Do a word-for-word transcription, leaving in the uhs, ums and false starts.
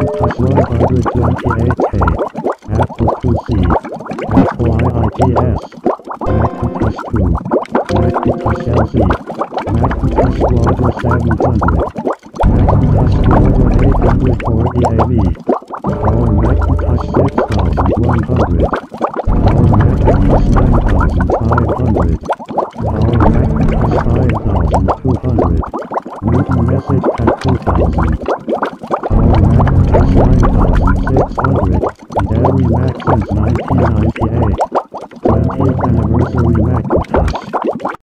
one hundred twenty-eight K, Apple two C, Apple I I T S, Macintosh two, Macintosh L Z, Macintosh Explorer seven hundred, Macintosh Explorer eight hundred forty A V, or Macintosh six thousand one hundred.